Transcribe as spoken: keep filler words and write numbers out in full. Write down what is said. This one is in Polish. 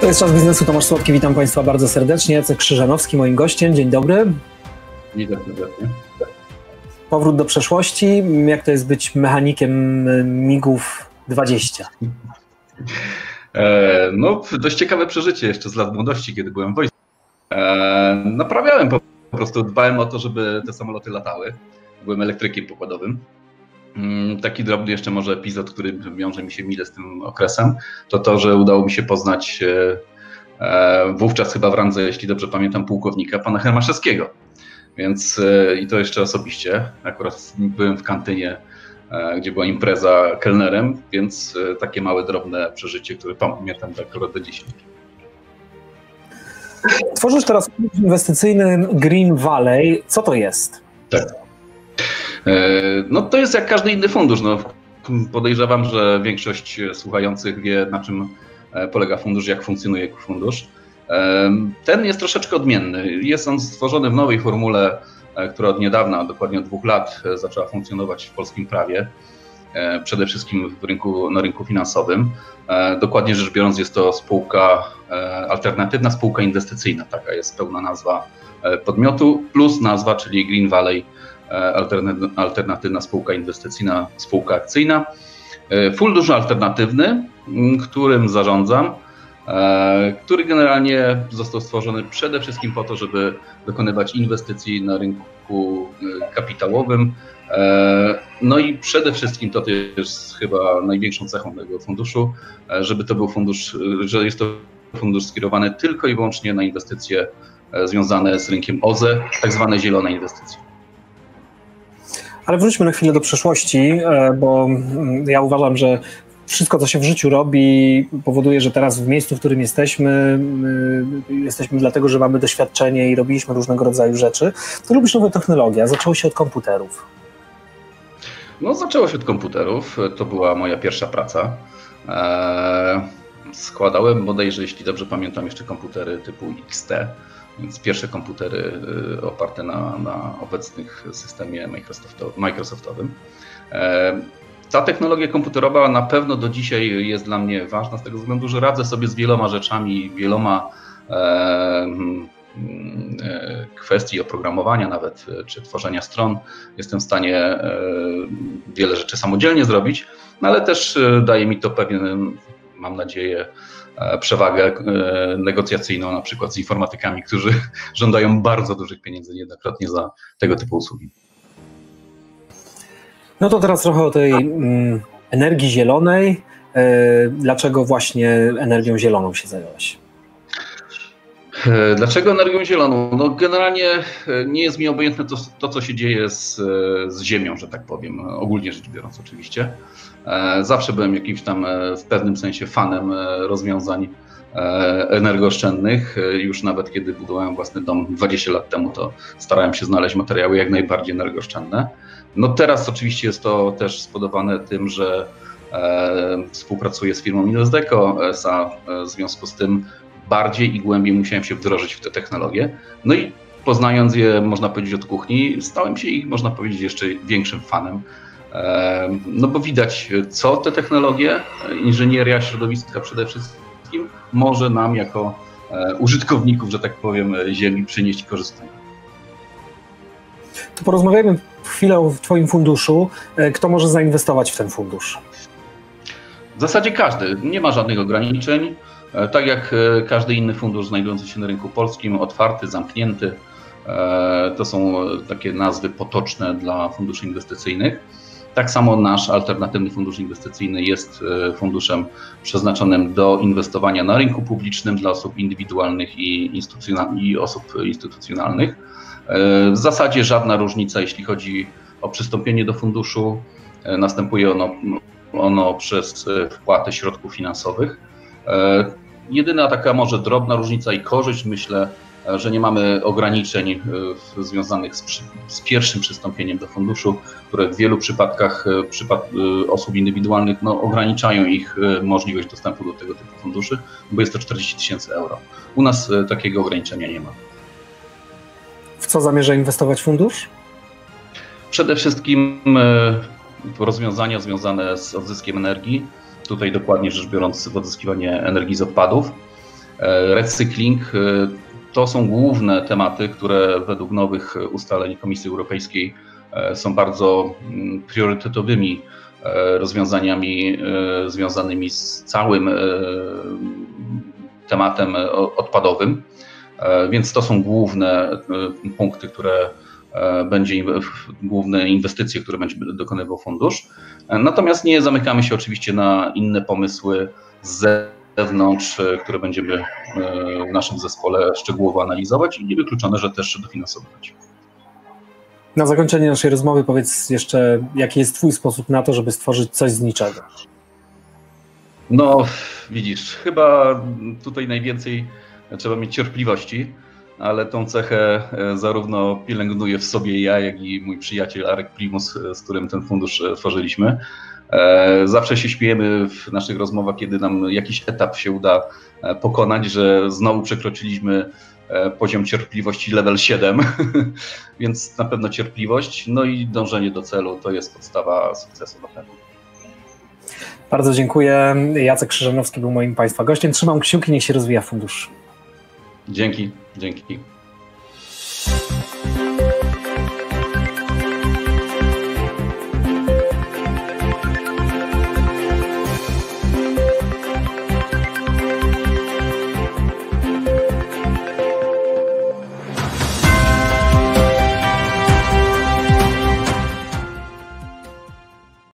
To jest Czas Biznesu, Tomasz Słodki, witam Państwa bardzo serdecznie. Jacek Krzyżanowski, moim gościem. Dzień dobry. Witam serdecznie. Powrót do przeszłości. Jak to jest być mechanikiem migów dwadzieścia? E, no, dość ciekawe przeżycie jeszcze z lat młodości, kiedy byłem w wojsku. E, naprawiałem po prostu, dbałem o to, żeby te samoloty latały. Byłem elektrykiem pokładowym. Taki drobny jeszcze może epizod, który wiąże mi się mile z tym okresem, to to, że udało mi się poznać e, wówczas chyba w randze, jeśli dobrze pamiętam, pułkownika, pana Hermaszewskiego. Więc e, i to jeszcze osobiście. Akurat byłem w kantynie, e, gdzie była impreza kelnerem, więc e, takie małe, drobne przeżycie, które pamiętam tak akurat do dzisiaj. Tworzysz teraz fundusz inwestycyjny Green Valley. Co to jest? Tak. No to jest jak każdy inny fundusz. No, podejrzewam, że większość słuchających wie, na czym polega fundusz, jak funkcjonuje fundusz. Ten jest troszeczkę odmienny. Jest on stworzony w nowej formule, która od niedawna, dokładnie od dwóch lat, zaczęła funkcjonować w polskim prawie. Przede wszystkim w rynku, na rynku finansowym. Dokładnie rzecz biorąc, jest to spółka, alternatywna spółka inwestycyjna. Taka jest pełna nazwa podmiotu, plus nazwa, czyli Green Valley, alternatywna spółka inwestycyjna, spółka akcyjna. Fundusz alternatywny, którym zarządzam, który generalnie został stworzony przede wszystkim po to, żeby dokonywać inwestycji na rynku kapitałowym. No i przede wszystkim to jest chyba największą cechą tego funduszu, żeby to był fundusz, że jest to fundusz skierowany tylko i wyłącznie na inwestycje związane z rynkiem O Z E, tak zwane zielone inwestycje. Ale wróćmy na chwilę do przeszłości, bo ja uważam, że wszystko, co się w życiu robi, powoduje, że teraz w miejscu, w którym jesteśmy, jesteśmy dlatego, że mamy doświadczenie i robiliśmy różnego rodzaju rzeczy. Ty lubisz nowe technologie, a zaczęło się od komputerów. No, zaczęło się od komputerów. To była moja pierwsza praca. Eee, składałem bodajże, jeśli dobrze pamiętam, jeszcze komputery typu X T. Więc pierwsze komputery oparte na, na obecnych systemie Microsoftowym. Ta technologia komputerowa na pewno do dzisiaj jest dla mnie ważna z tego względu, że radzę sobie z wieloma rzeczami, wieloma e, kwestii oprogramowania nawet, czy tworzenia stron. Jestem w stanie e, wiele rzeczy samodzielnie zrobić, no ale też daje mi to pewien, mam nadzieję, przewagę negocjacyjną na przykład z informatykami, którzy żądają bardzo dużych pieniędzy niejednokrotnie za tego typu usługi. No to teraz trochę o tej mm, energii zielonej. Dlaczego właśnie energią zieloną się zająłeś? Dlaczego energią zieloną? No generalnie nie jest mi obojętne to, to co się dzieje z, z ziemią, że tak powiem, ogólnie rzecz biorąc oczywiście. Zawsze byłem jakimś tam w pewnym sensie fanem rozwiązań energooszczędnych. Już nawet kiedy budowałem własny dom dwadzieścia lat temu, to starałem się znaleźć materiały jak najbardziej energooszczędne. No teraz oczywiście jest to też spowodowane tym, że współpracuję z firmą Inwestdeco S A, w związku z tym bardziej i głębiej musiałem się wdrożyć w te technologie. No i poznając je, można powiedzieć, od kuchni, stałem się ich, można powiedzieć, jeszcze większym fanem. No bo widać, co te technologie, inżynieria środowiska przede wszystkim może nam jako użytkowników, że tak powiem, ziemi przynieść korzystanie. To porozmawiajmy chwilę o Twoim funduszu. Kto może zainwestować w ten fundusz? W zasadzie każdy. Nie ma żadnych ograniczeń. Tak jak każdy inny fundusz znajdujący się na rynku polskim, otwarty, zamknięty. To są takie nazwy potoczne dla funduszy inwestycyjnych. Tak samo nasz alternatywny fundusz inwestycyjny jest funduszem przeznaczonym do inwestowania na rynku publicznym dla osób indywidualnych i, i osób instytucjonalnych. W zasadzie żadna różnica, jeśli chodzi o przystąpienie do funduszu. Następuje ono, ono przez wpłatę środków finansowych. Jedyna taka może drobna różnica i korzyść, myślę, że nie mamy ograniczeń związanych z, przy, z pierwszym przystąpieniem do funduszu, które w wielu przypadkach przypad, osób indywidualnych no, ograniczają ich możliwość dostępu do tego typu funduszy, bo jest to czterdzieści tysięcy euro. U nas takiego ograniczenia nie ma. W co zamierza inwestować fundusz? Przede wszystkim rozwiązania związane z odzyskiem energii. Tutaj dokładnie rzecz biorąc w odzyskiwanie energii z odpadów. recykling. To są główne tematy, które według nowych ustaleń Komisji Europejskiej są bardzo priorytetowymi rozwiązaniami związanymi z całym tematem odpadowym. Więc to są główne punkty, które będzie, główne inwestycje, które będzie dokonywał fundusz. Natomiast nie zamykamy się oczywiście na inne pomysły z zewnątrz, które będziemy w naszym zespole szczegółowo analizować i niewykluczone, że też dofinansowywać. Na zakończenie naszej rozmowy powiedz jeszcze, jaki jest twój sposób na to, żeby stworzyć coś z niczego? No widzisz, chyba tutaj najwięcej trzeba mieć cierpliwości, ale tą cechę zarówno pielęgnuję w sobie ja, jak i mój przyjaciel Arek Primus, z którym ten fundusz tworzyliśmy. Zawsze się śmiejemy w naszych rozmowach, kiedy nam jakiś etap się uda pokonać, że znowu przekroczyliśmy poziom cierpliwości level siedem, więc na pewno cierpliwość, no i dążenie do celu to jest podstawa sukcesu na pewno. Bardzo dziękuję. Jacek Krzyżanowski był moim Państwa gościem. Trzymam kciuki, niech się rozwija fundusz. Dzięki, dzięki.